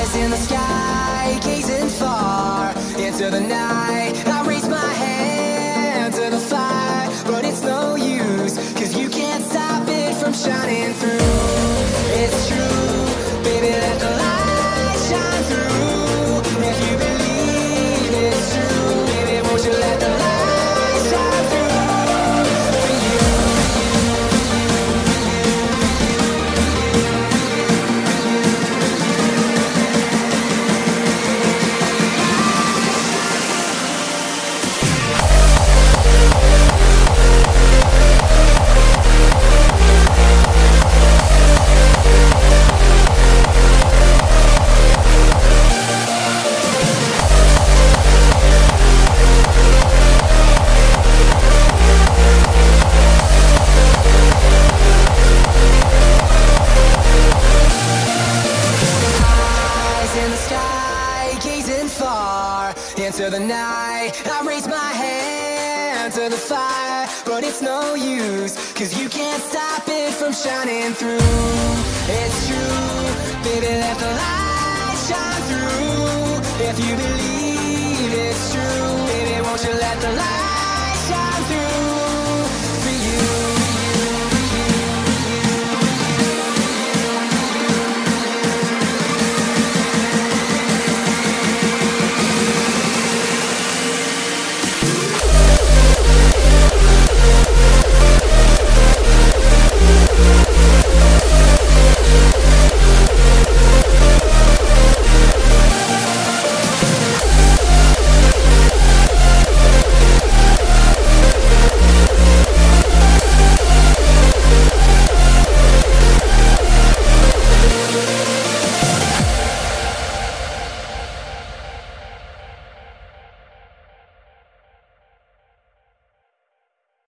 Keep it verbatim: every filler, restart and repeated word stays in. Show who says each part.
Speaker 1: Eyes in the sky, gazing far into the night. I raise my hand to the fire, but it's no use, cause you can't stop it from shining through. It's true, baby, let the light shine through. If you believe it's true, baby, won't you let the light shine through? For you, into the night. I raise my hand to the fire, but it's no use, cause you can't stop it from shining through. It's true, baby, let the light shine through. If you believe